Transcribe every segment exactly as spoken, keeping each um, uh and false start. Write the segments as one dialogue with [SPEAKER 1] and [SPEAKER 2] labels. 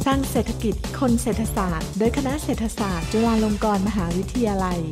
[SPEAKER 1] ลังเศรษฐกิจคนเศรษฐศาสตร์โดยคณะเศรษฐศาสตร์จุฬาลงกรณ์มหาวิทยาลัย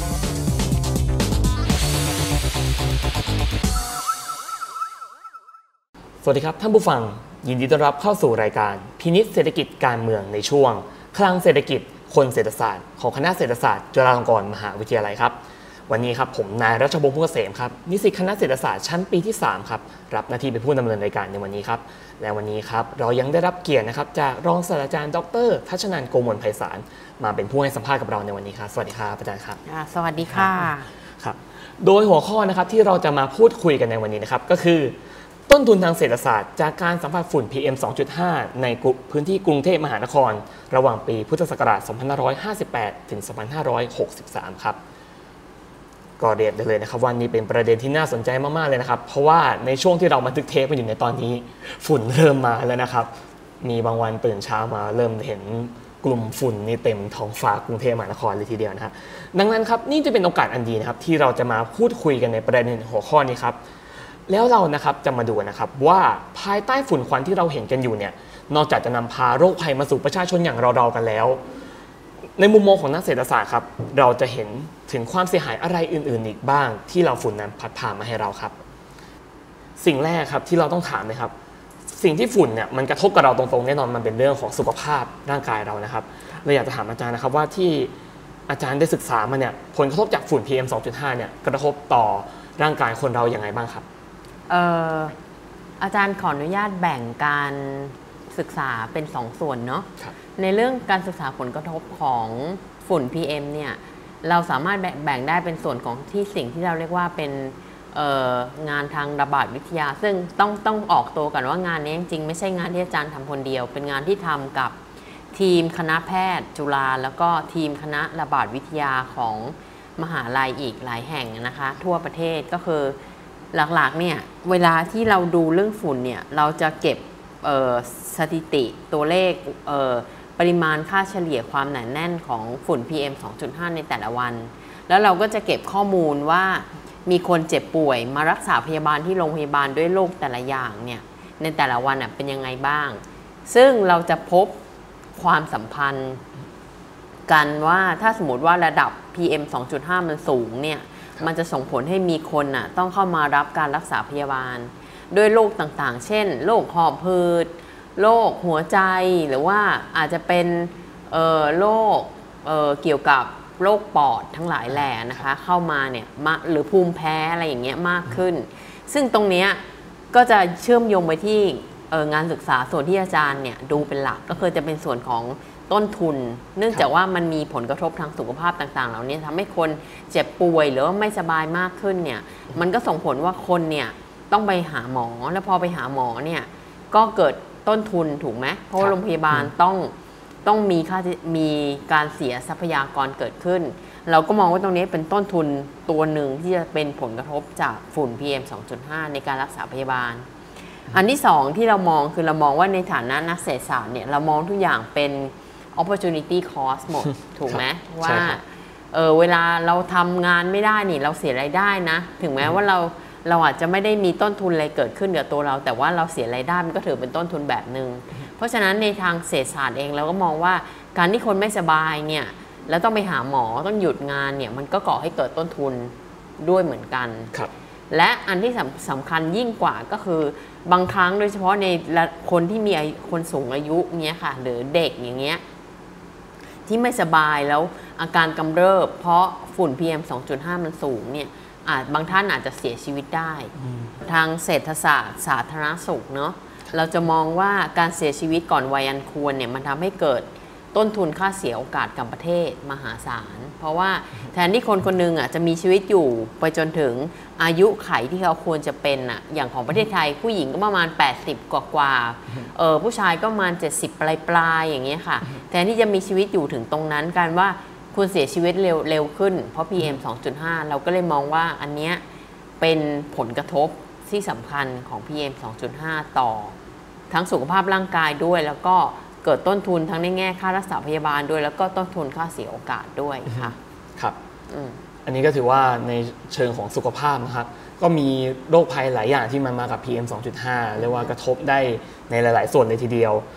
[SPEAKER 2] สวัสดีครับท่านผู้ฟังยินดีต้อนรับเข้าสู่รายการพินิจเศรษฐกิจการเมืองในช่วงคลังเศรษฐกิจคนเศรษฐศาสตร์ของคณะเศรษฐศาสตร์จุฬาลงกรณ์มหาวิทยาลัยครับวันนี้ครับผมนายรัชพงศ์ พุ่งเกษมครับนิสิตคณะเศรษฐศาสตร์ชั้นปีที่สามครับรับหน้าที่เป็นผู้ดำเนินรายการในวันนี้ครับและวันนี้ครับเรายังได้รับเกียรตินะครับจากรองศาสตราจารย์ดร.ทัชนันท์ โกมลไพศาลมาเป็นผู้ให้สัมภาษณ์กับเราในวันนี้ครับสวัสดีครับอาจารย์ครับ
[SPEAKER 3] สวัสดีค่ะ
[SPEAKER 2] ครับโดยหัวข้อนะครับที่เราจะมาพูดคุยกันในวันนี้นะครับก็คือต้นทุนทางเศรษฐศาสตร์จากการสัมผัสฝุ่น พี เอ็ม สองจุดห้า ในพื้นที่กรุงเทพมหานครระหว่างปีพุทธศักราช สองพันห้าร้อยห้าสิบแปด ถึง สองพันห้าร้อยหกสิบสาม ครับก็เรียกได้เลยนะครับว่านี่เป็นประเด็นที่น่าสนใจมากๆเลยนะครับเพราะว่าในช่วงที่เราบันทึกเทปกันอยู่ในตอนนี้ฝุ่นเริ่มมาแล้วนะครับมีบางวันตื่นเช้ามาเริ่มเห็นกลุ่มฝุ่นนี่เต็มท้องฟ้ากรุงเทพมหานครเลยทีเดียวนะครับดังนั้นครับนี่จะเป็นโอกาสอันดีนะครับที่เราจะมาพูดคุยกันในประเด็นหัวข้อนี้ครับแล้วเรานะครับจะมาดูนะครับว่าภายใต้ฝุ่นควันที่เราเห็นกันอยู่เนี่ยนอกจากจะนำพาโรคภัยมาสู่ประชาชนอย่างเราๆกันแล้วในมุมมองของนักเศรษฐศาสตร์ครับเราจะเห็นถึงความเสียหายอะไรอื่นๆอีกบ้างที่เราฝุ่นนั้นพัดพามาให้เราครับสิ่งแรกครับที่เราต้องถามนะครับสิ่งที่ฝุ่นเนี่ยมันกระทบกับเราตรงๆแน่นอนมันเป็นเรื่องของสุขภาพร่างกายเรานะครับเราอยากจะถามอาจารย์นะครับว่าที่อาจารย์ได้ศึกษามาเนี่ยผลกระทบจากฝุ่น พี เอ็ม สองจุดห้า เนี่ยกระทบต่อร่างกายคนเราอย่างไรบ้างครับ
[SPEAKER 3] เอ่ออาจารย์ขออนุญาตแบ่งการศึกษาเป็นสองส่วนเนาะในเรื่องการศึกษาผลกระทบของฝุ่น พี เอ็ม เนี่ยเราสามารถแบ่งได้เป็นส่วนของที่สิ่งที่เราเรียกว่าเป็นงานทางระบาดวิทยาซึ่งต้องต้องออกตัวกันว่างานนี้จริงๆไม่ใช่งานที่อาจารย์ทำคนเดียวเป็นงานที่ทำกับทีมคณะแพทย์จุฬาแล้วก็ทีมคณะระบาดวิทยาของมหาลัยอีกหลายแห่งนะคะทั่วประเทศก็คือหลักๆเนี่ยเวลาที่เราดูเรื่องฝุ่นเนี่ยเราจะเก็บสถิติตัวเลขปริมาณค่าเฉลี่ยความหนาแน่นของฝุ่น พี เอ็ม สองจุดห้า ในแต่ละวันแล้วเราก็จะเก็บข้อมูลว่ามีคนเจ็บป่วยมารักษาพยาบาลที่โรงพยาบาลด้วยโรคแต่ละอย่างเนี่ยในแต่ละวันเป็นยังไงบ้างซึ่งเราจะพบความสัมพันธ์กันว่าถ้าสมมติว่าระดับ พี เอ็ม สองจุดห้า มันสูงเนี่ยมันจะส่งผลให้มีคนน่ะต้องเข้ามารับการรักษาพยาบาลด้วยโรคต่างๆเช่นโรคหอบหืดโรคหัวใจหรือว่าอาจจะเป็นโรค เ, เกี่ยวกับโรคปอดทั้งหลายแหล่นะคะเข้ามาเนี่ยหรือภูมิแพ้อะไรอย่างเงี้ยมากขึ้นซึ่งตรงเนี้ยก็จะเชื่อมโยงไปที่งานศึกษาส่วนที่อาจารย์เนี่ยดูเป็นหลักก็คือจะเป็นส่วนของต้นทุนเนื่องจากว่ามันมีผลกระทบทางสุขภาพต่างๆเหล่านี้ทำให้คนเจ็บป่วยหรือว่าไม่สบายมากขึ้นเนี่ยมันก็ส่งผลว่าคนเนี่ยต้องไปหาหมอแล้วพอไปหาหมอเนี่ยก็เกิดต้นทุนถูกไหมเพราะโรงพยาบาลต้องต้องมีค่ามีการเสียทรัพยากรเกิดขึ้นเราก็มองว่าตรงนี้เป็นต้นทุนตัวหนึ่งที่จะเป็นผลกระทบจากฝุ่น พี เอ็ม สองจุดห้า ในการรักษาพยาบาลอันที่สองที่เรามองคือเรามองว่าในฐานะนักเศรษฐศาสตร์เนี่ยเรามองทุกอย่างเป็น opportunity cost หมด ถูกไหมว่าเออเวลาเราทำงานไม่ได้นี่เราเสียรายได้นะถึงแม้ว่าเราเราอาจจะไม่ได้มีต้นทุนอะไรเกิดขึ้นกับตัวเราแต่ว่าเราเสียรายได้มันก็ถือเป็นต้นทุนแบบนึงเพราะฉะนั้นในทางเศรษฐศาสตร์เองเราก็มองว่าการที่คนไม่สบายเนี่ยแล้วต้องไปหาหมอต้องหยุดงานเนี่ยมันก็ก่อให้เกิดต้นทุนด้วยเหมือนกันและอันที่สำคัญยิ่งกว่าก็คือบางครั้งโดยเฉพาะในคนที่มีคนสูงอายุเงี้ยค่ะหรือเด็กอย่างเงี้ยที่ไม่สบายแล้วอาการกำเริบเพราะฝุ่น พี เอ็ม สองจุดห้า มันสูงเนี่ยอาจบางท่านอาจจะเสียชีวิตได้ทางเศรษฐศาสตร์สาธารณสุขเนาะเราจะมองว่าการเสียชีวิตก่อนวัยอันควรเนี่ยมันทำให้เกิดต้นทุนค่าเสียโอกาสกับประเทศมหาศาลเพราะว่าแทนที่คนคนนึงอ่ะจะมีชีวิตอยู่ไปจนถึงอายุไขที่เขาควรจะเป็นอ่ะอย่างของประเทศไทยผู้หญิงก็ประมาณแปดสิบกว่ากว่าเออผู้ชายก็ประมาณเจ็ดสิบปลายปลายอย่างเงี้ยค่ะแทนที่จะมีชีวิตอยู่ถึงตรงนั้นการว่าคุณเสียชีวิตเร็วเร็วขึ้นเพราะ พี เอ็ม สองจุดห้า เราก็เลยมองว่าอันเนี้ยเป็นผลกระทบที่สำคัญของ พี เอ็ม สองจุดห้า ต่อทั้งสุขภาพร่างกายด้วยแล้วก็เกิดต้นทุนทั้งในแง่ค่ารักษาพยาบาลด้วยแล้วก็ต้นทุนค่าเสียโอกาสด้วยค่ะ
[SPEAKER 2] ครับ อ, อันนี้ก็ถือว่าในเชิงของสุขภาพนะครับก็มีโรคภัยหลายอย่างที่มันมากับ พี เอ็ม สองจุดห้า เรียกว่ากระทบได้ในหลายๆส่วนเลยทีเดียว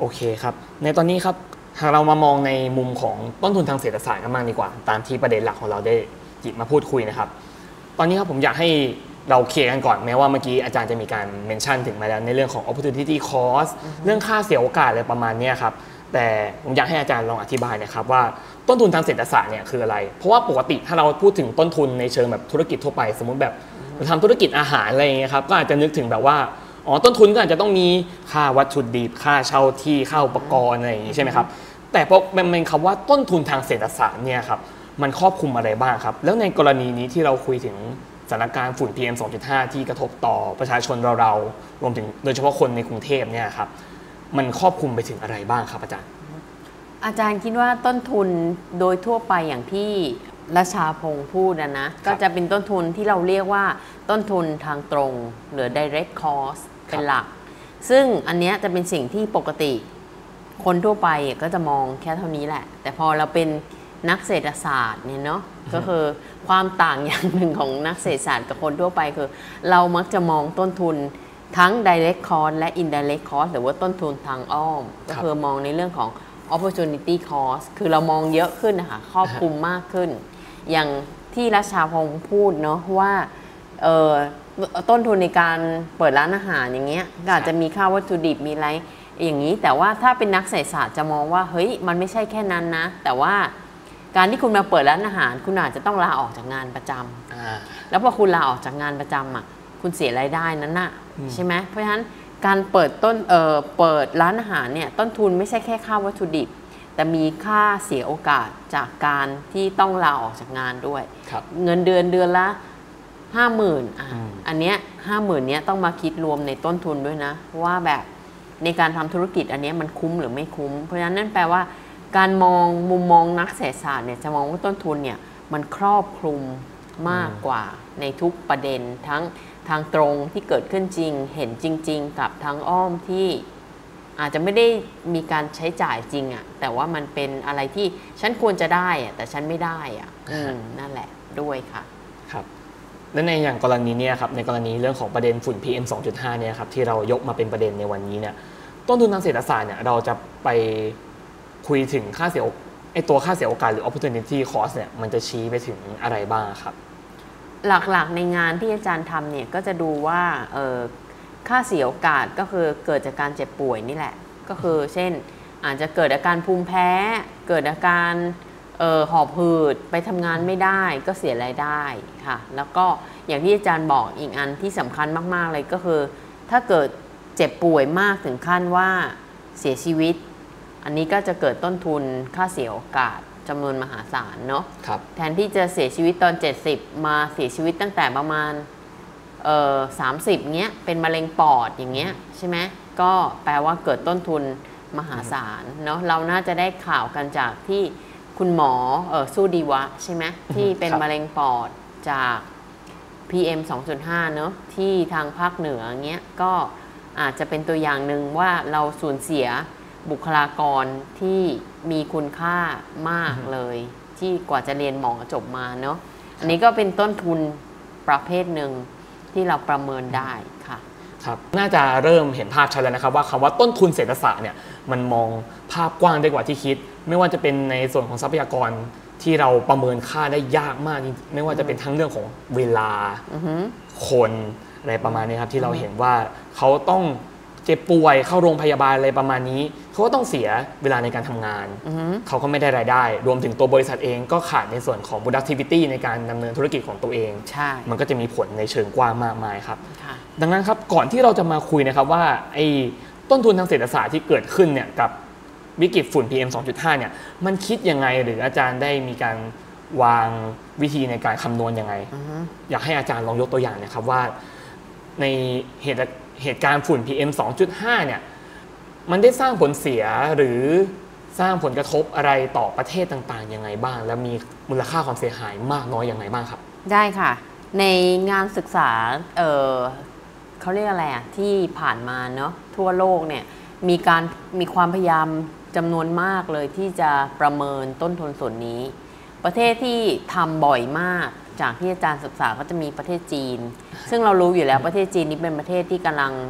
[SPEAKER 2] โอเคครับในตอนนี้ครับหากเรามามองในมุมของต้นทุนทางเศรษฐศาสตร์กันบ้างดีกว่าตามที่ประเด็นหลักของเราได้หยิบมาพูดคุยนะครับตอนนี้ครับผมอยากให้เราเคลียร์กันก่อนแม้ว่าเมื่อกี้อาจารย์จะมีการเมนชั่นถึงมาแล้วในเรื่องของ opportunity cost เรื่องค่าเสียโอกาสอะไรประมาณนี้ครับแต่ผมอยากให้อาจารย์ลองอธิบายนะครับว่าต้นทุนทางเศรษฐศาสตร์เนี่ยคืออะไรเพราะว่าปกติถ้าเราพูดถึงต้นทุนในเชิงแบบธุรกิจทั่วไปสมมุติแบบเราทำธุรกิจอาหารอะไรอย่างเงี้ยครับก็อาจจะนึกถึงแบบว่าอ๋อต้นทุนก็อาจจะต้องมีค่าวัตถุดิบค่าเช่าที่ค่าอุปกรณ์อะไรอย่างงี้ใช่ไหมครับแต่พอมันเป็นคำว่าต้นทุนทางเศรษฐศาสตร์เนี่ยครับมันครอบคลุมอะไรบ้างครับแล้วในกรณีนี้ที่เราคุยถึงสถานการณ์ฝุ่น พี เอ็ม สองจุดห้า ที่กระทบต่อประชาชนเราเรารวมถึงโดยเฉพาะคนในกรุงเทพเนี่ยครับมันครอบคลุมไปถึงอะไรบ้างครับอาจารย์
[SPEAKER 3] อาจารย์คิดว่าต้นทุนโดยทั่วไปอย่างที่รัชาพงศ์พูดนะนะก็จะเป็นต้นทุนที่เราเรียกว่าต้นทุนทางตรงหรือ direct cost เป็นหลักซึ่งอันนี้จะเป็นสิ่งที่ปกติคนทั่วไปก็จะมองแค่เท่านี้แหละแต่พอเราเป็นนักเศรษฐศาสตร์เนี่ยเนาะก็คือความต่างอย่างหนึ่งของนักเศรษฐศาสตร์กับคนทั่วไปคือเรามักจะมองต้นทุนทั้ง direct cost และ indirect cost หรือว่าต้นทุนทางอ้อมก็คือมองในเรื่องของ opportunity cost คือเรามองเยอะขึ้นนะคะครอบคลุมมากขึ้นอย่างที่รัชชาพงศ์พูดเนาะว่าเอ่อต้นทุนในการเปิดร้านอาหารอย่างเงี้ยก็อาจจะมีค่าวัตถุดิบมีอะไรอย่างนี้แต่ว่าถ้าเป็นนักเศรษฐศาสตร์จะมองว่าเฮ้ยมันไม่ใช่แค่นั้นนะแต่ว่าการที่คุณมาเปิดร้านอาหารคุณอาจจะต้องลาออกจากงานประจำแล้วพอคุณลาออกจากงานประจำอ่ะคุณเสียรายได้นั้นน่ะใช่ไหมเพราะฉะนั้นการเปิดต้นเอ่อเปิดร้านอาหารเนี่ยต้นทุนไม่ใช่แค่ค่าวัตถุดิบแต่มีค่าเสียโอกาสจากการที่ต้องลาออกจากงานด้วยเงินเดือนเดือนละห้าหมื่นอ่ะอันเนี้ยห้าหมื่นเนี้ยต้องมาคิดรวมในต้นทุนด้วยนะว่าแบบในการทำธุรกิจอันนี้มันคุ้มหรือไม่คุ้มเพราะฉะนั้นนั่นแปลว่าการมองมุมมองนักเศรษฐศาสตร์เนี่ยจะมองว่าต้นทุนเนี่ยมันครอบคลุมมากกว่าในทุกประเด็นทั้งทางตรงที่เกิดขึ้นจริงเห็นจริงๆกับทางอ้อมที่อาจจะไม่ได้มีการใช้จ่ายจริงอ่ะแต่ว่ามันเป็นอะไรที่ฉันควรจะได้อ่ะแต่ฉันไม่ได้อ่ะนั่นแหละด้วยค่ะ
[SPEAKER 2] ครับและในอย่างกรณีนี้ครับในกรณีเรื่องของประเด็นฝุ่น พี เอ็ม สองจุดห้า เนี่ยครับที่เรายกมาเป็นประเด็นในวันนี้เนี่ยต้นทุนทางเศรษฐศาสตร์เนี่ยเราจะไปคุยถึงค่าเสียไอตัวค่าเสียโอกาสหรือ opportunity cost เนี่ยมันจะชี้ไปถึงอะไรบ้างครับ
[SPEAKER 3] หลักๆในงานที่อาจารย์ทำเนี่ยก็จะดูว่าเออค่าเสียโอกาสก็คือเกิดจากการเจ็บป่วยนี่แหละก็คือเช่นอาจจะเกิดอาการภูมิแพ้เกิดอาการเอ่อหอบหืดไปทำงานไม่ได้ก็เสียรายได้ค่ะแล้วก็อย่างที่อาจารย์บอกอีกอันที่สำคัญมากๆเลยก็คือถ้าเกิดเจ็บป่วยมากถึงขั้นว่าเสียชีวิตอันนี้ก็จะเกิดต้นทุนค่าเสียโอกาสจำนวนมหาศาลเนาะแทนที่จะเสียชีวิตตอนเจ็ดสิบมาเสียชีวิตตั้งแต่ประมาณเอ่อสามสิบเงี้ยเป็นมะเร็งปอดอย่างเงี้ยใช่ไหมก็แปลว่าเกิดต้นทุนมหาศาลเนาะเราน่าจะได้ข่าวกันจากที่คุณหมอเออสู้ดีวะใช่ไหมที่เป็นมะเร็งปอดจาก พี เอ็ม สองจุดห้า เนาะที่ทางภาคเหนือเงี้ยก็อาจจะเป็นตัวอย่างหนึ่งว่าเราสูญเสียบุคลากรที่มีคุณค่ามากเลยที่กว่าจะเรียนหมอจบมาเนาะอันนี้ก็เป็นต้นทุนประเภทหนึ่งที่เราประเมินได้ค่ะ
[SPEAKER 2] ครับน่าจะเริ่มเห็นภาพชัดแล้วนะครับว่าคำว่าต้นทุนเศรษฐศาสตร์เนี่ยมันมองภาพกว้างได้กว่าที่คิดไม่ว่าจะเป็นในส่วนของทรัพยากรที่เราประเมินค่าได้ยากมากไม่ว่าจะเป็นทั้งเรื่องของเวลาคนอะไรประมาณนี้ครับที่เราเห็นว่าเขาต้องเจ็บป่วยเข้าโรงพยาบาลอะไรประมาณนี้เขาก็ต้องเสียเวลาในการทำงานเขาก็ไม่ได้รายได้รวมถึงตัวบริษัทเองก็ขาดในส่วนของ productivity ในการดำเนินธุรกิจของตัวเองมันก็จะมีผลในเชิงกว้างมากมายครับดังนั้นครับก่อนที่เราจะมาคุยนะครับว่าไอ้ต้นทุนทางเศรษฐศาสตร์ที่เกิดขึ้นเนี่ยกับวิกฤตฝุ่น พี เอ็ม สองจุดห้า เนี่ยมันคิดยังไงหรืออาจารย์ได้มีการวางวิธีในการคำนวณยังไง uh-huh. อยากให้อาจารย์ลองยกตัวอย่างนะครับว่าในเหตุเหตุการณ์ฝุ่น พี เอ็ม สองจุดห้า เนี่ยมันได้สร้างผลเสียหรือสร้างผลกระทบอะไรต่อประเทศต่างๆยังไงบ้างและมีมูลค่าความเสียหายมากน้อยยังไงบ้างครับ
[SPEAKER 3] ได้ค่ะในงานศึกษาเอ่อเขาเรียกอะไรอ่ะที่ผ่านมาเนาะทั่วโลกเนี่ยมีการมีความพยายามจำนวนมากเลยที่จะประเมินต้นทุนส่วนนี้ประเทศที่ทำบ่อยมากจากที่อาจารย์ศึกษาก็จะมีประเทศจีนซึ่งเรารู้อยู่แล้วประเทศจีนนี้เป็นประเทศที่กำลัง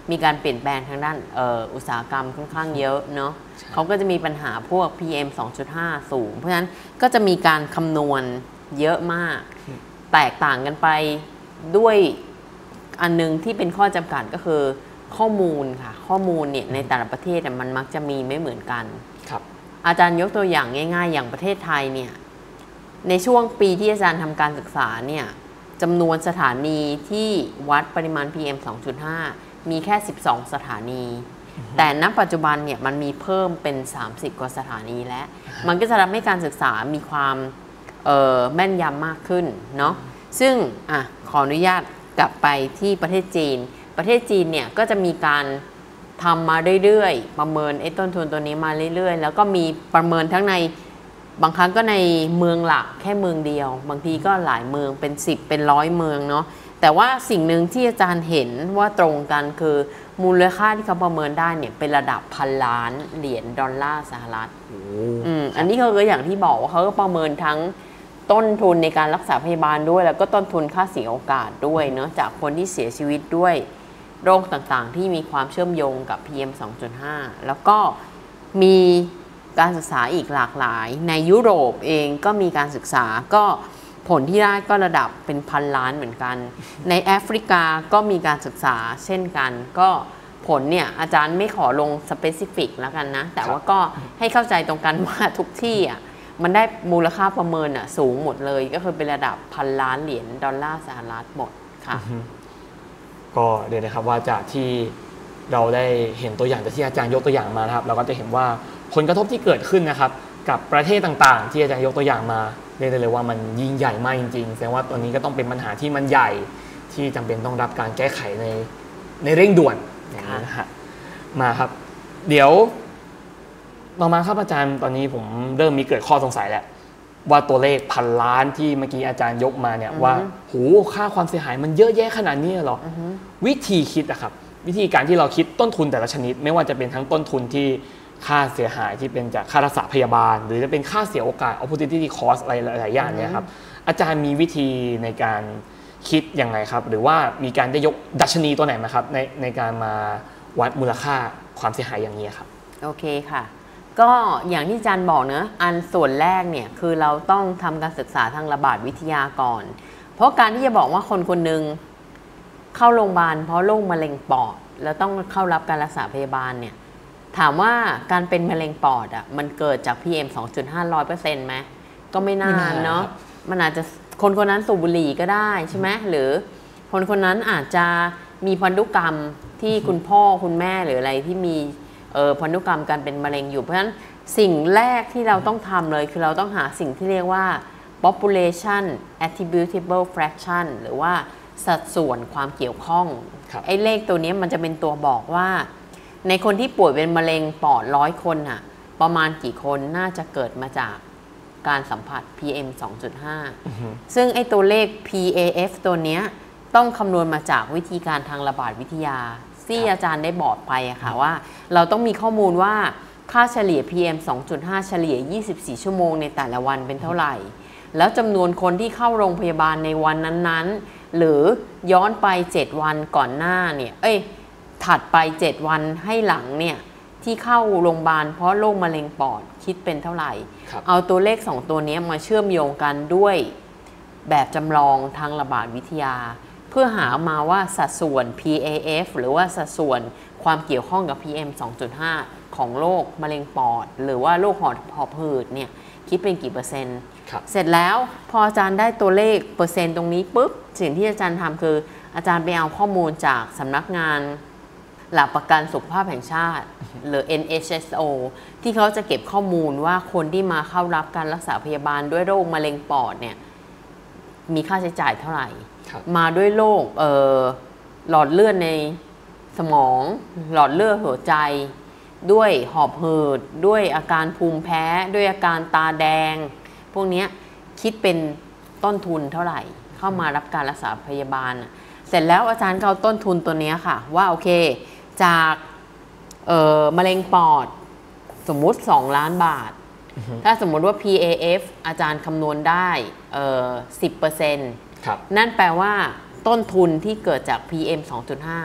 [SPEAKER 3] มีการเปลี่ยนแปลงทางด้านอุตสาหกรรมค่อนข้างเยอะเนาะเขาก็จะมีปัญหาพวก พี เอ็ม สองจุดห้า สูงเพราะฉะนั้นก็จะมีการคำนวณเยอะมากแตกต่างกันไปด้วยอันนึงที่เป็นข้อจำกัดก็คือข้อมูลค่ะข้อมูลเนี่ยในแต่ละประเทศมันมักจะมีไม่เหมือนกัน
[SPEAKER 2] ครับ
[SPEAKER 3] อาจารย์ยกตัวอย่างง่ายๆอย่างประเทศไทยเนี่ยในช่วงปีที่อาจารย์ทำการศึกษาเนี่ยจำนวนสถานีที่วัดปริมาณ พี เอ็ม สองจุดห้า มีแค่สิบสองสถานี แต่ณปัจจุบันเนี่ยมันมีเพิ่มเป็นสามสิบกว่าสถานีแล้วมันก็จะทำให้การศึกษามีความแม่นยำมากขึ้นเนาะซึ่งอ่ะขออนุญาตกลับไปที่ประเทศจีนประเทศจีนเนี่ยก็จะมีการทำมาเรื่อยๆประเมินไอ้ต้นทุนตัวนี้มาเรื่อยๆแล้วก็มีประเมินทั้งในบางครั้งก็ในเมืองหลักแค่เมืองเดียวบางทีก็หลายเมืองเป็นสิบเป็นร้อยเมืองเนาะแต่ว่าสิ่งหนึ่งที่อาจารย์เห็นว่าตรงกันคือมูลค่าที่เขาประเมินได้เนี่ยเป็นระดับพันล้านเหรียญดอลลาร์สหรัฐอืมอันนี้เขาก็อย่างที่บอกว่าเขาก็ประเมินทั้งต้นทุนในการรักษาพยาบาลด้วยแล้วก็ต้นทุนค่าเสียโอกาสด้วยเนาะจากคนที่เสียชีวิตด้วยโรคต่างๆที่มีความเชื่อมโยงกับ พี เอ็ม สองจุดห้า แล้วก็มีการศึกษาอีกหลากหลายในยุโรปเองก็มีการศึกษาก็ผลที่ได้ก็ระดับเป็นพันล้านเหมือนกันในแอฟริกาก็มีการศึกษาเช่นกันก็ผลเนี่ยอาจารย์ไม่ขอลงสเปซิฟิกแล้วกันนะแต่ว่าก็ให้เข้าใจตรงกันว่าทุกที่อ่ะมันได้มูลค่าประเมินอ่ะสูงหมดเลยก็คือเป็นระดับพันล้านเหรียญดอลลาร์สหรัฐหมดค่ะ
[SPEAKER 2] ก็เดี๋ยวนะครับว่าจากที่เราได้เห็นตัวอย่างจากที่อาจารย์ยกตัวอย่างมานะครับเราก็จะเห็นว่าผลกระทบที่เกิดขึ้นนะครับกับประเทศต่างๆที่อาจารย์ยกตัวอย่างมาเรียกได้เลยว่ามันยิ่งใหญ่มากจริงๆแสดงว่าตัวนี้ก็ต้องเป็นปัญหาที่มันใหญ่ที่จำเป็นต้องรับการแก้ไขในในเร่งด่วนอย่างนี้นะฮะมาครับเดี๋ยวต่อมาครับอาจารย์ตอนนี้ผมเริ่มมีเกิดข้อสงสัยแล้วว่าตัวเลขพันล้านที่เมื่อกี้อาจารย์ยกมาเนี่ยว่าโหค่าความเสียหายมันเยอะแยะขนาดนี้หรอวิธีคิดอะครับวิธีการที่เราคิดต้นทุนแต่ละชนิดไม่ว่าจะเป็นทั้งต้นทุนที่ค่าเสียหายที่เป็นจากค่ารักษาพยาบาลหรือจะเป็นค่าเสียโอกาส opportunity cost อะไรหลายๆอย่างเนี่ยครับอาจารย์มีวิธีในการคิดยังไงครับหรือว่ามีการได้ยกดัชนีตัวไหนมาครับในในการมาวัดมูลค่าความเสียหายอย่างนี้ครับ
[SPEAKER 3] โอเคค่ะก็อย่างที่อาจารย์บอกเนอะอันส่วนแรกเนี่ยคือเราต้องทำการศึกษาทางระบาดวิทยาก่อนเพราะการที่จะบอกว่าคนคนหนึ่งเข้าโรงพยาบาลเพราะโรคมะเร็งปอดแล้วต้องเข้ารับการรักษาพยาบาลเนี่ยถามว่าการเป็นมะเร็งปอดอ่ะมันเกิดจาก พี เอ็ม สองจุดห้า ร้อยเปอร์เซ็นต์ ไหมก็ไม่นานเนาะมันอาจจะคนคนนั้นสูบบุหรี่ก็ได้ใช่ไหมหรือคนคนนั้นอาจจะมีพันธุกรรมที่คุณพ่อคุณแม่หรืออะไรที่มีเอ่อพันธุกรรมการเป็นมะเร็งอยู่เพราะฉะนั้นสิ่งแรกที่เราต้องทำเลยคือเราต้องหาสิ่งที่เรียกว่า population attributable fraction หรือว่าสัดส่วนความเกี่ยวข้องไอ้เลขตัวนี้มันจะเป็นตัวบอกว่าในคนที่ป่วยเป็นมะเร็งปอดร้อยคนน่ะประมาณกี่คนน่าจะเกิดมาจากการสัมผัส พี เอ็ม สองจุดห้า ซึ่งไอ้ตัวเลข พี เอ เอฟ ตัวเนี้ยต้องคำนวณมาจากวิธีการทางระบาดวิทยาที่อาจารย์ได้บอกไปอะค่ะว่าเราต้องมีข้อมูลว่าค่าเฉลี่ย พี เอ็ม สองจุดห้า เฉลี่ยยี่สิบสี่ชั่วโมงในแต่ละวันเป็นเท่าไหร่แล้วจำนวนคนที่เข้าโรงพยาบาลในวันนั้นๆหรือย้อนไปเจ็ดวันก่อนหน้าเนี่ยเอ้ยถัดไปเจ็ดวันให้หลังเนี่ยที่เข้าโรงพยาบาลเพราะโรคมะเร็งปอดคิดเป็นเท่าไหร่เอาตัวเลขสองตัวนี้มาเชื่อมโยงกันด้วยแบบจำลองทางระบาดวิทยาเพื่อหามาว่าสัดส่วน พี เอ เอฟ หรือว่าสัดส่วนความเกี่ยวข้องกับ พี เอ็ม สองจุดห้า ของโรคมะเร็งปอดหรือว่าโรคหอบหอบหืดเนี่ยคิดเป็นกี่เปอร์เซ็นต์เสร็จแล้วพออาจารย์ได้ตัวเลขเปอร์เซ็นต์ตรงนี้ปุ๊บสิ่งที่อาจารย์ทำคืออาจารย์ไปเอาข้อมูลจากสำนักงานหลักประกันสุขภาพแห่งชาติหรือ เอ็น เอช เอส โอ ที่เขาจะเก็บข้อมูลว่าคนที่มาเข้ารับการรักษาพยาบาลด้วยโรคมะเร็งปอดเนี่ยมีค่าใช้จ่ายเท่าไหร่มาด้วยโรคเอ่อหลอดเลือดในสมองหลอดเลือดหัวใจด้วยหอบหืดด้วยอาการภูมิแพ้ด้วยอาการตาแดงพวกนี้คิดเป็นต้นทุนเท่าไหร่เข้ามารับการรักษาพยาบาลเสร็จแล้วอาจารย์ก็เอาต้นทุนตัวนี้ค่ะว่าโอเคจากมะเร็งปอดสมมุติสองล้านบาท uh-huh. ถ้าสมมุติว่า พี เอ เอฟ อาจารย์คำนวณได้สิบเปอร์เซ็นต์ นั่นแปลว่าต้นทุนที่เกิดจาก พี เอ็ม สองจุดห้า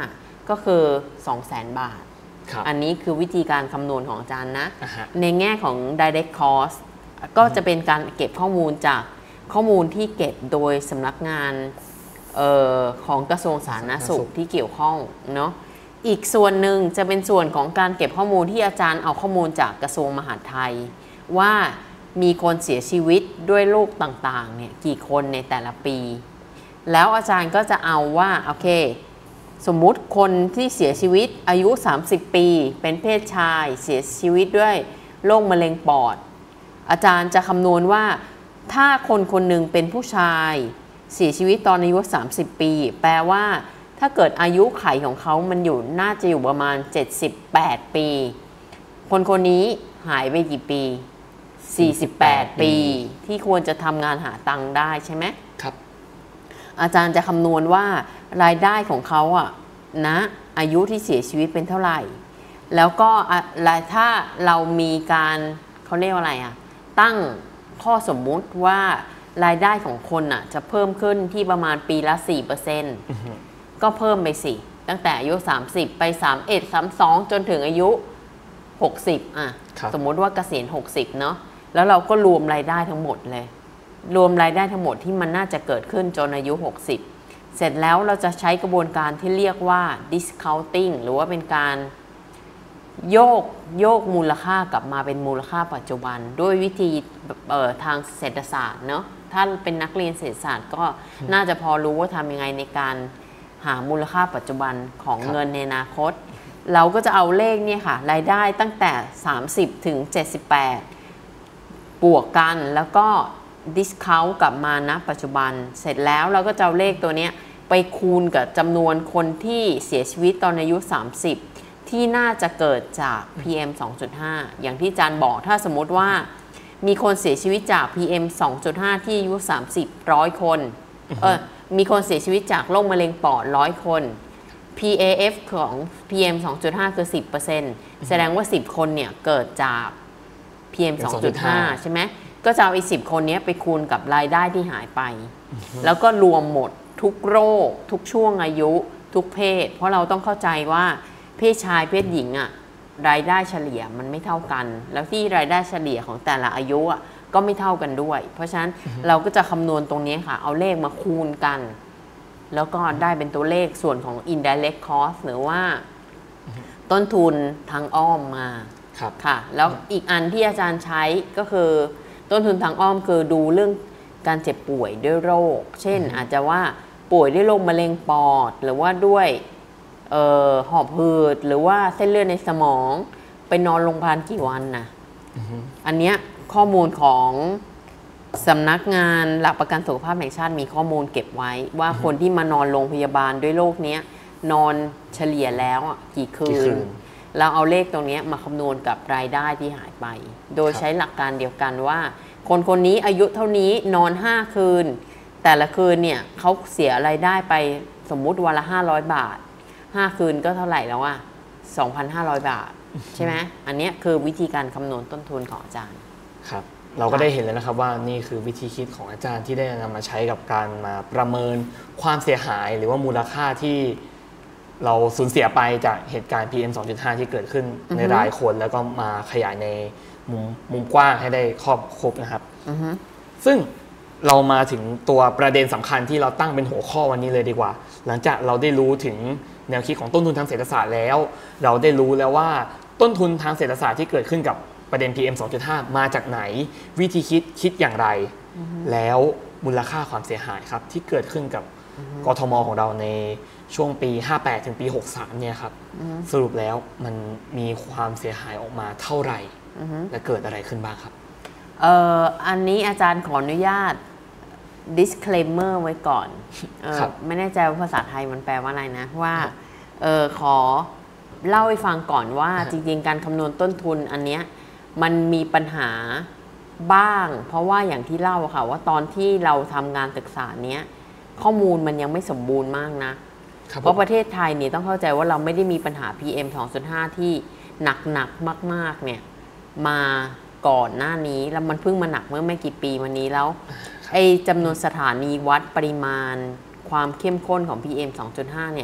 [SPEAKER 3] ก็คือ สองแสน บาทอันนี้คือวิธีการคำนวณของอาจารย์นะ
[SPEAKER 2] uh-huh.
[SPEAKER 3] ในแง่ของ direct cost ก็จะเป็นการเก็บข้อมูลจากข้อมูลที่เก็บโดยสำนักงานออของกระทรวงสาธารณสุขที่เกี่ยวข้องเนาะอีกส่วนหนึ่งจะเป็นส่วนของการเก็บข้อมูลที่อาจารย์เอาข้อมูลจากกระทรวงมหาดไทยว่ามีคนเสียชีวิตด้วยโรคต่างๆเนี่ยกี่คนในแต่ละปีแล้วอาจารย์ก็จะเอาว่าโอเคสมมุติคนที่เสียชีวิตอายุสามสิบปีเป็นเพศชายเสียชีวิตด้วยโรคมะเร็งปอดอาจารย์จะคำนวณว่าถ้าคนคนหนึ่งเป็นผู้ชายเสียชีวิตตอนอายุสามสิบปีแปลว่าถ้าเกิดอายุไขของเขามันอยู่น่าจะอยู่ประมาณเจ็ดสิบแปดปีคนคนนี้หายไปกี่ปีสี่สิบแปดปีที่ควรจะทำงานหาตังค์ได้ใช่ไหม
[SPEAKER 2] ครับ
[SPEAKER 3] อาจารย์จะคำนวณว่ารายได้ของเขาอะนะอายุที่เสียชีวิตเป็นเท่าไหร่แล้วก็ถ้าเรามีการเขาเรียกว่าอะไรอะตั้งข้อสมมุติว่ารายได้ของคนอะจะเพิ่มขึ้นที่ประมาณปีละ สี่เปอร์เซ็นต์ ก็เพิ่มไปสิตั้งแต่อายุสามสิบไปสามสิบเอ็ด สามสิบสองจนถึงอายุหกสิบอ่ะสมมุติว่าเกษียณหกสิบเนาะแล้วเราก็รวมรายได้ทั้งหมดเลยรวมรายได้ทั้งหมดที่มันน่าจะเกิดขึ้นจนอายุหกสิบเสร็จแล้วเราจะใช้กระบวนการที่เรียกว่า discounting หรือว่าเป็นการโยกโยกมูลค่ากลับมาเป็นมูลค่าปัจจุบันด้วยวิธีทางเศรษฐศาสตร์เนาะถ้าเป็นนักเรียนเศรษฐศาสตร์ก็น่าจะพอรู้ว่าทำยังไงในการหามูลค่าปัจจุบันของเงินในอนาคตเราก็จะเอาเลขเนี่ยค่ะรายได้ตั้งแต่สามสิบถึงเจ็ดสิบแปดบวกกันแล้วก็ discount กลับมาณปัจจุบันเสร็จแล้วเราก็จะเอาเลขตัวนี้ไปคูณกับจำนวนคนที่เสียชีวิตตอนอายุสามสิบที่น่าจะเกิดจาก พี เอ็ม สองจุดห้า อย่างที่อาจารย์บอกถ้าสมมติว่ามีคนเสียชีวิตจาก พี เอ็ม สองจุดห้า ที่อายุสามสิบ ร้อยคนเออมีคนเสียชีวิตจากโรคมะเร็งปอดร้อยคน พี เอ เอฟ ของ พี เอ็ม สองจุดห้า คือ สิบเปอร์เซ็นต์ แสดงว่าสิบคนเนี่ยเกิดจาก พี เอ็ม สองจุดห้า ใช่ไหมก็จะเอาอีกสิบคนนี้ไปคูณกับรายได้ที่หายไปแล้วก็รวมหมดทุกโรคทุกช่วงอายุทุกเพศเพราะเราต้องเข้าใจว่าเพศชายเพศหญิงอะรายได้เฉลี่ยมันไม่เท่ากันแล้วที่รายได้เฉลี่ยของแต่ละอายุอะก็ไม่เท่ากันด้วยเพราะฉะนั้นเราก็จะคำนวณตรงนี้ค่ะเอาเลขมาคูณกันแล้วก็ได้เป็นตัวเลขส่วนของ indirect cost หรือว่าต้นทุนทางอ้อมมาค่ะแล้วอีกอันที่อาจารย์ใช้ก็คือต้นทุนทางอ้อมคือดูเรื่องการเจ็บป่วยด้วยโรคเช่นอาจจะว่าป่วยด้วยโรคมะเร็งปอดหรือว่าด้วยเอ่อหอบหืดหรือว่าเส้นเลือดในสมองไปนอนโรงพยาบาลกี่วันนะ อันเนี้ยข้อมูลของสำนักงานหลักประกันสุขภาพแห่งชาติมีข้อมูลเก็บไว้ว่าคนที่มานอนโรงพยาบาลด้วยโรคนี้นอนเฉลี่ยแล้วกี่คืนเราเอาเลขตรงนี้มาคำนวณกับรายได้ที่หายไปโดยใช้หลักการเดียวกันว่าคนคนนี้อายุเท่านี้นอนห้าคืนแต่ละคืนเนี่ยเขาเสียรายได้ไปสมมุติวันละห้าร้อยบาทห้าคืนก็เท่าไหร่แล้วอ่ะ สองพันห้าร้อย บาทใช่ไหมอันนี้คือวิธีการคำนวณต้นทุนของอาจารย์
[SPEAKER 2] ครับเราก็ได้เห็นแล้วนะครับว่านี่คือวิธีคิดของอาจารย์ที่ได้นำมาใช้กับการมาประเมินความเสียหายหรือว่ามูลค่าที่เราสูญเสียไปจากเหตุการณ์ พี เอ็ม สองจุดห้า ที่เกิดขึ้นในรายคนแล้วก็มาขยายในมุมมุมกว้างให้ได้ครอบคลุมนะครับซึ่งเรามาถึงตัวประเด็นสำคัญที่เราตั้งเป็นหัวข้อวันนี้เลยดีกว่าหลังจากเราได้รู้ถึงแนวคิดของต้นทุนทางเศรษฐศาสตร์แล้วเราได้รู้แล้วว่าต้นทุนทางเศรษฐศาสตร์ที่เกิดขึ้นกับประเด็น พี เอ็ม สองจุดห้า มาจากไหนวิธีคิดคิดอย่างไร uh-huh. แล้วมูลค่าความเสียหายครับที่เกิดขึ้นกับ uh-huh. กทม.ของเราในช่วงปีห้าแปดถึงปีหกสามเนี่ยครับ uh-huh. สรุปแล้วมันมีความเสียหายออกมาเท่าไหร่ uh-huh. และเกิดอะไรขึ้นบ้างครับ
[SPEAKER 3] เอ่ออันนี้อาจารย์ขออนุญาต disclaimer ไว้ก่อนเออไม่แน่ใจว่าภาษาไทยมันแปลว่าอะไรนะว่าเออขอเล่าให้ฟังก่อนว่า uh-huh. จริงๆการคำนวณต้นทุนอันเนี้ยมันมีปัญหาบ้างเพราะว่าอย่างที่เล่าค่ะว่าตอนที่เราทำงานศึกษาเนี้ยข้อมูลมันยังไม่สมบูรณ์มากนะเพราะประเทศไทยนี่ต้องเข้าใจว่าเราไม่ได้มีปัญหา พี เอ็ม สองจุดห้า ที่หนักๆมากๆเนี่ยมาก่อนหน้านี้แล้วมันเพิ่งมาหนักเมื่อไม่กี่ปีมานี้แล้วไอ้จำนวนสถานีวัดปริมาณความเข้มข้นของ พี เอ็ม สองจุดห้า เนี่ย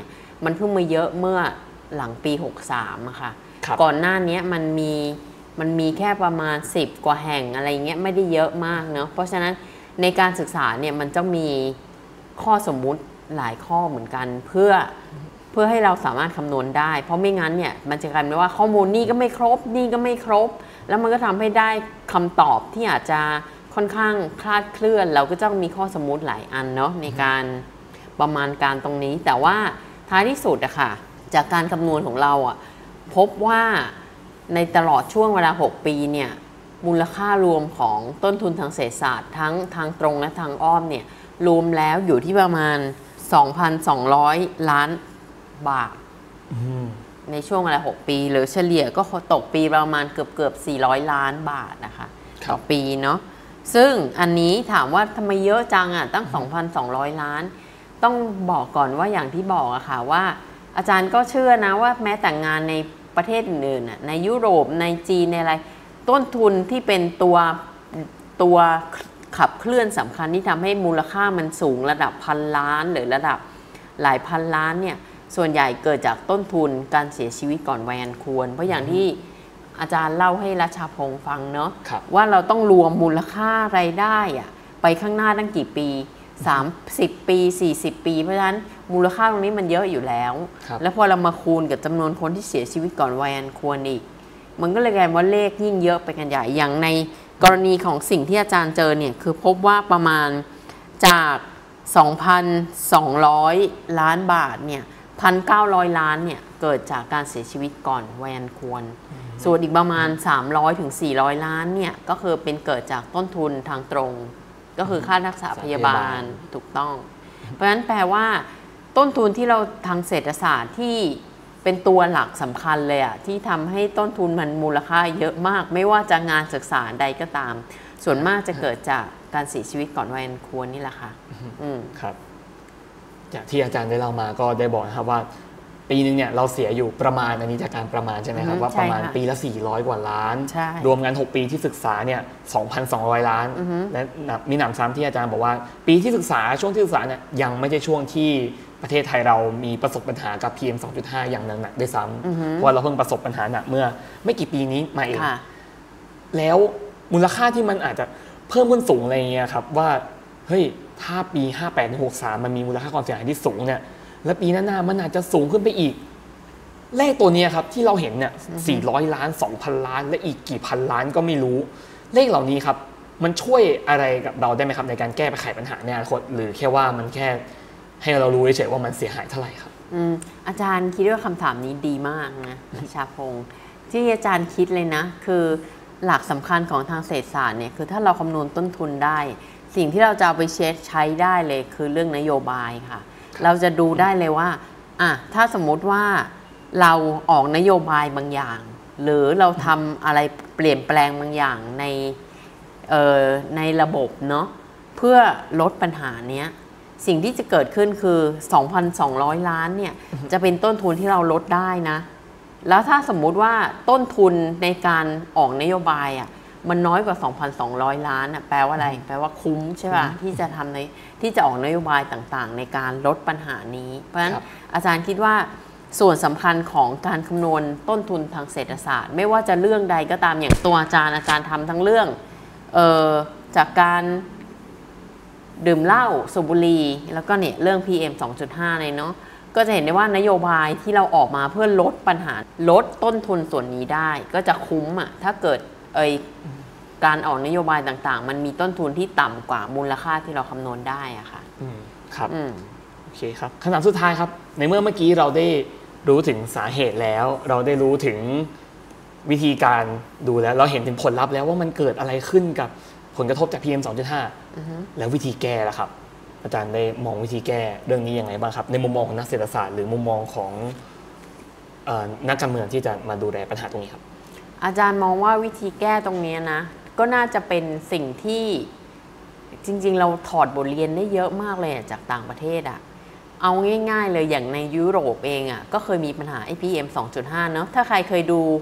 [SPEAKER 3] มันเพิ่งมาเยอะเมื่อหลังปีหกสามอะค่ะ
[SPEAKER 2] ครับ
[SPEAKER 3] ก่อนหน้านี้มันมีมันมีแค่ประมาณสิบกว่าแห่งอะไรเงี้ยไม่ได้เยอะมากเนาะเพราะฉะนั้นในการศึกษาเนี่ยมันจะมีข้อสมมุติหลายข้อเหมือนกันเพื่อเพื่อให้เราสามารถคำนวณได้เพราะไม่งั้นเนี่ยมันจะกลายเป็นว่าข้อมูลนี่ก็ไม่ครบนี่ก็ไม่ครบแล้วมันก็ทำให้ได้คำตอบที่อาจจะค่อนข้างคลาดเคลื่อนเราก็ต้องมีข้อสมมุติหลายอันเนาะในการประมาณการตรงนี้แต่ว่าท้ายที่สุดอะค่ะจากการคำนวณของเราอะพบว่าในตลอดช่วงเวลาหกปีเนี่ยมูลค่ารวมของต้นทุนทางเศรษฐศาสตร์ทั้งทางตรงและทางอ้อมเนี่ยรวมแล้วอยู่ที่ประมาณ สองพันสองร้อย ล้านบาทในช่วงเวลาหกปีหรือเฉลี่ยก็ตกปีประมาณเกือบเกือบสี่ร้อยล้านบาทนะคะต่อปีเนาะซึ่งอันนี้ถามว่าทำไมเยอะจังอ่ะตั้ง สองพันสองร้อย ล้านต้องบอกก่อนว่าอย่างที่บอกอะค่ะว่าอาจารย์ก็เชื่อนะว่าแม้แต่งานในประเทศอื่นๆในยุโรปในจีนในอะไรต้นทุนที่เป็นตัวตัวขับเคลื่อนสำคัญที่ทำให้มูลค่ามันสูงระดับพันล้านหรือระดับหลายพันล้านเนี่ยส่วนใหญ่เกิดจากต้นทุนการเสียชีวิตก่อนวัยอันควรเพราะอย่างที่อาจารย์เล่าให้รัชพงศ์ฟังเนาะว่าเราต้องรวมมูลค่ารายได้อะไปข้างหน้าตั้งกี่ปีสามสิบปีสี่สิบปีเพราะฉะนั้นมูลค่าตรงนี้มันเยอะอยู่แล้วแล้วพอเรามาคูณกับจำนวนคนที่เสียชีวิตก่อนวัยอันควรอีกมันก็เลยกลายว่าเลขยิ่งเยอะไปกันใหญ่อย่างในกรณีของสิ่งที่อาจารย์เจอเนี่ยคือพบว่าประมาณจาก สองพันสองร้อย ล้านบาทเนี่ย หนึ่งพันเก้าร้อย ล้านเนี่ยเกิดจากการเสียชีวิตก่อนวัยอันควรส่วนอีกประมาณสามร้อยถึงสี่ร้อย ล้านเนี่ยก็คือเป็นเกิดจากต้นทุนทางตรงก็คือค่ารักษาพยาบาลถูกต้องเพราะฉะนั้นแปลว่าต้นทุนที่เราทางเศรษฐศาสตร์ที่เป็นตัวหลักสำคัญเลยอะที่ทำให้ต้นทุนมันมูลค่าเยอะมากไม่ว่าจะงานศึกษาใดก็ตามส่วนมากจะเกิดจากการเสียชีวิตก่อนวัยอันควรนี่แหละค่ะอืม
[SPEAKER 2] ครับอย่างที่อาจารย์ได้เล่ามาก็ได้บอกนะครับว่าปีนึงเนี่ยเราเสียอยู่ประมาณอันนี้จากการประมาณใช่ไหมครับว่าประมาณปีละสี่ร้อยกว่าล้านรวมกันหกปีที่ศึกษาเนี่ย สองพันสองร้อย ล้านและมีหนำซ้ำที่อาจารย์บอกว่าปีที่ศึกษาช่วงที่ศึกษาเนี่ยยังไม่ใช่ช่วงที่ประเทศไทยเรามีประสบปัญหากับ พี เอ็ม สองจุดห้า อย่างหนักๆด้วยซ้ำเพราะเราเพิ่งประสบปัญหาหนักเมื่อไม่กี่ปีนี้มาเองแล้วมูลค่าที่มันอาจจะเพิ่มขึ้นสูงอะไรเงี้ยครับว่าเฮ้ยถ้าปีห้าแปดถึงหกสามมันมีมูลค่าความเสียหายที่สูงเนี่ยและปีหน้ามันอาจจะสูงขึ้นไปอีกเลขตัวนี้ครับที่เราเห็นเนี่ยสี่ร้อยล้าน สองพัน ล้านและอีกกี่พันล้านก็ไม่รู้เลขเหล่านี้ครับมันช่วยอะไรกับเราได้ไหมครับในการแก้ไขปัญหาในอนาคตหรือแค่ว่ามันแค่ให้เรารู้เฉยๆว่ามันเสียหายเท่าไหร่ครับ
[SPEAKER 3] อืมอาจารย์คิดว่าคำถามนี้ดีมากนะนิชาพงศ์ที่อาจารย์คิดเลยนะคือหลักสำคัญของทางเศรษฐศาสตร์เนี่ยคือถ้าเราคำนวณต้นทุนได้สิ่งที่เราจะเอาไปเช็คใช้ได้เลยคือเรื่องนโยบายค่ะเราจะดูได้เลยว่าอ่ะถ้าสมมุติว่าเราออกนโยบายบางอย่างหรือเราทำอะไรเปลี่ยนแปลงบางอย่างในเอ่อในระบบเนาะเพื่อลดปัญหาเนี้ยสิ่งที่จะเกิดขึ้นคือ สองพันสองร้อย ล้านเนี่ยจะเป็นต้นทุนที่เราลดได้นะแล้วถ้าสมมุติว่าต้นทุนในการออกนโยบายอ่ะมันน้อยกว่า สองพันสองร้อย ล้านอ่ะแปลว่าอะไรแปลว่าคุ้มใช่ป่ะที่จะทำในที่จะออกนโยบายต่างๆในการลดปัญหานี้เพราะฉะนั้นอาจารย์คิดว่าส่วนสำคัญของการคำนวณต้นทุนทางเศรษฐศาสตร์ไม่ว่าจะเรื่องใดก็ตามอย่างตัวอาจารย์อาจารย์ทำทั้งเรื่องเอ่อจากการดื่มเหล้าสูบบุหรี่แล้วก็เนี่ยเรื่อง พี เอ็ม สองจุดห้า เลยเนาะก็จะเห็นได้ว่านโยบายที่เราออกมาเพื่อลดปัญหาลดต้นทุนส่วนนี้ได้ก็จะคุ้มอ่ะถ้าเกิดเอ่ยการออกนโยบายต่างๆมันมีต้นทุนที่ต่ำกว่ามูลค่าที่เราคำนวณได้อ่ะค่ะ
[SPEAKER 2] อืมครับโอเคครับคำถามสุดท้ายครับในเมื่อเมื่อกี้เราได้รู้ถึงสาเหตุแล้วเราได้รู้ถึงวิธีการดูแล้วเราเห็นถึงผลลัพธ์แล้วว่ามันเกิดอะไรขึ้นกับผลกระทบจาก พี เอ็ม สองจุดห้า แล้ววิธีแก้ล่ะครับอาจารย์ได้มองวิธีแก้เรื่องนี้ยังไงบ้างครับในมุมมองของนักเศรษฐศาสตร์หรือมุมมองของเอ่อนักการเมืองที่จะมาดูแลปัญหาตรงนี้ครับ
[SPEAKER 3] อาจารย์มองว่าวิธีแก้ตรงนี้นะก็น่าจะเป็นสิ่งที่จริงๆเราถอดบทเรียนได้เยอะมากเลยจากต่างประเทศอะเอาง่ายๆเลยอย่างในยุโรปเองอะก็เคยมีปัญหา พี เอ็ม สองจุดห้า เนาะถ้าใครเคยดู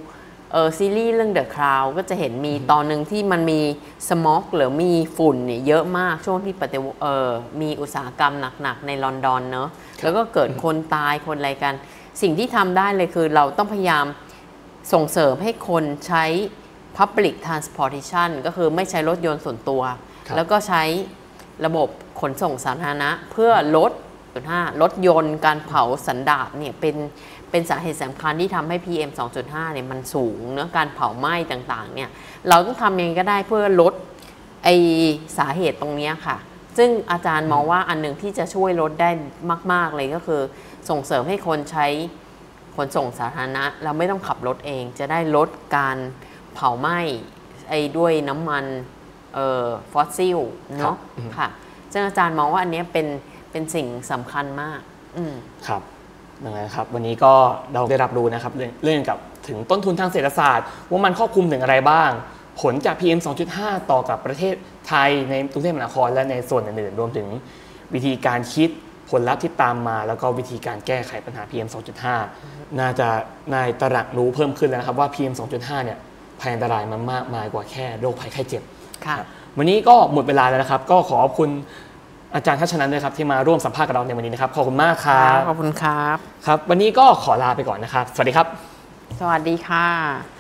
[SPEAKER 3] เออซีรีส์เรื่อง The Crown ก็จะเห็นมีตอนหนึ่งที่มันมีสโมกหรือมีฝุ่นเนี่ยเยอะมากช่วงที่ปฏิวัติเออมีอุตสาหกรรมหนักๆในลอนดอนเนอะแล้วก็เกิดคนตายคนอะไรกันสิ่งที่ทำได้เลยคือเราต้องพยายามส่งเสริมให้คนใช้ Public Transportation ก็คือไม่ใช้รถยนต์ส่วนตัวแล้วก็ใช้ระบบขนส่งสาธารณะเพื่อลดรถยนต์การเผาสันดาปเนี่ยเป็นเป็นสาเหตุสำคัญที่ทำให้ พี เอ็ม สองจุดห้า เนี่ยมันสูงเนื้อการเผาไหม้ต่างๆเนี่ยเราต้องทำยังไงก็ได้เพื่อลดไอสาเหตุตรงนี้ค่ะซึ่งอาจารย์มองว่าอันหนึ่งที่จะช่วยลดได้มากๆเลยก็คือส่งเสริมให้คนใช้ขนส่งสาธารณะเราไม่ต้องขับรถเองจะได้ลดการเผาไหม้ไอด้วยน้ำมันเอ่อฟอสซิลเนาะค่ะซึ่งอาจารย์มองว่าอันนี้เป็นเป็นสิ่งสำคัญมากอืมครับ
[SPEAKER 2] ดังนั้นครับวันนี้ก็เราได้รับรู้นะครับเรื่องเรื่องกับถึงต้นทุนทางเศรษฐศาสตร์ว่ามันครอบคลุมถึงอะไรบ้างผลจาก พี เอ็ม สองจุดห้า ต่อกับประเทศไทยในกรุงเทพมหานครและในส่วนอื่นๆรวมถึงวิธีการคิดผลลัพธ์ที่ตามมาแล้วก็วิธีการแก้ไขปัญหา พี เอ็ม สองจุดห้า น่าจะนายตระหนักรู้เพิ่มขึ้นแล้วนะครับว่า พี เอ็ม สองจุดห้า เนี่ยภัยอันตรายมันมากมายกว่าแค่โรคภัยไข้เจ็บวันนี้ก็หมดเวลาแล้วนะครับก็ขอขอบคุณอาจารย์ทัชนันด้วยครับที่มาร่วมสัมภาษณ์กับเราในวันนี้นะครับขอบคุณมากครับ
[SPEAKER 3] ขอบคุณครับ
[SPEAKER 2] ครับวันนี้ก็ขอลาไปก่อนนะครับสวัสดีครับ
[SPEAKER 3] สวัสดีค่ะ